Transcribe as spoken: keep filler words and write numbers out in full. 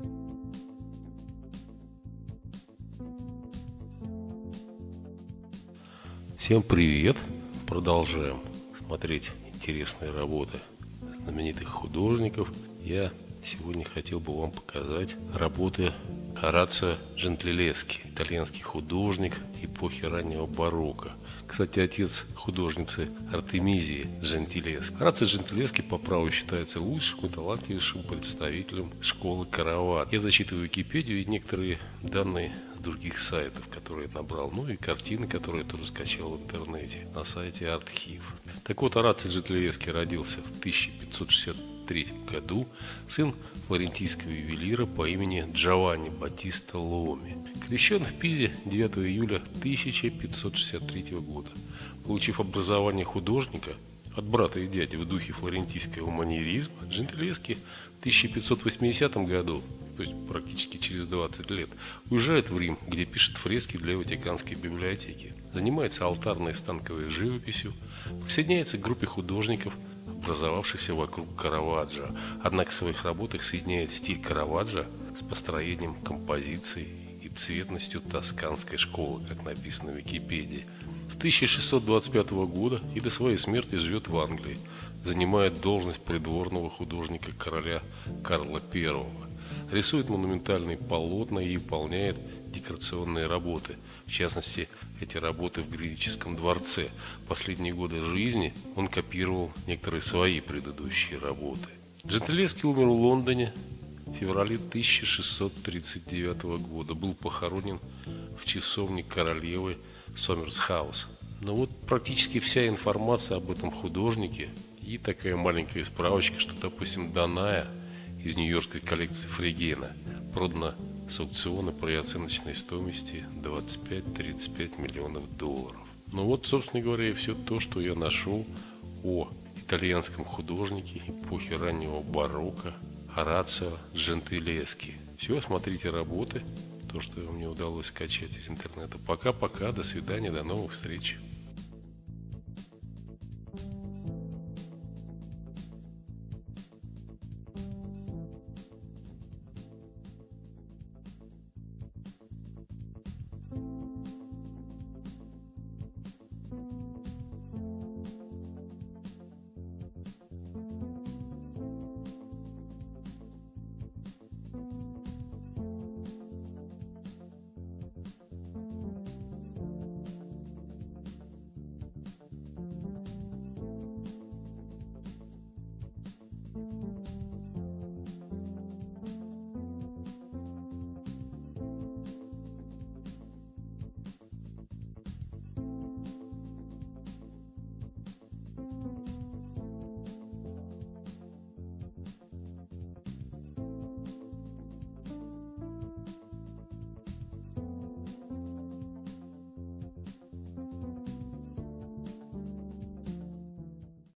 Всем привет! Продолжаем смотреть интересные работы знаменитых художников. Я сегодня хотел бы вам показать работы Орацио Джентилески, итальянский художник эпохи раннего барокко. Кстати, отец художницы Артемизии Джентилески. Орацио Джентилески по праву считается лучшим и талантливейшим представителем школы Караваджо. Я зачитываю Википедию и некоторые данные с других сайтов, которые я набрал, ну и картины, которые я тоже скачал в интернете на сайте Архив. Так вот, Орацио Джентилески родился в тысяча пятьсот шестьдесят третьем году, сын флорентийского ювелира по имени Джованни Баттиста Ломи. Крещен в Пизе девятого июля тысяча пятьсот шестьдесят третьего года. Получив образование художника от брата и дяди в духе флорентийского маньеризма, Джентилески в тысяча пятьсот восьмидесятом году, то есть практически через двадцать лет, уезжает в Рим, где пишет фрески для Ватиканской библиотеки. Занимается алтарной и станковой живописью, присоединяется к группе художников, образовавшихся вокруг Караваджо. Однако в своих работах соединяет стиль Караваджо с построением композиции и цветностью тосканской школы, как написано в Википедии. С тысяча шестьсот двадцать пятого года и до своей смерти живет в Англии, занимает должность придворного художника короля Карла Первого. Рисует монументальные полотна и выполняет декорационные работы. В частности, эти работы в Греческом дворце. Последние годы жизни он копировал некоторые свои предыдущие работы. Джентилески умер в Лондоне в феврале тысяча шестьсот тридцать девятого года. Был похоронен в часовне королевы Сомерсхаус. Но вот практически вся информация об этом художнике и такая маленькая справочка, что, допустим, Даная из нью-йоркской коллекции Фрегена продана с аукциона при оценочной стоимости двадцать пять-тридцать пять миллионов долларов. Ну вот, собственно говоря, и все то, что я нашел о итальянском художнике эпохи раннего барокко Орацио Джентилески. Все, смотрите работы, то, что мне удалось скачать из интернета. Пока-пока, до свидания, до новых встреч.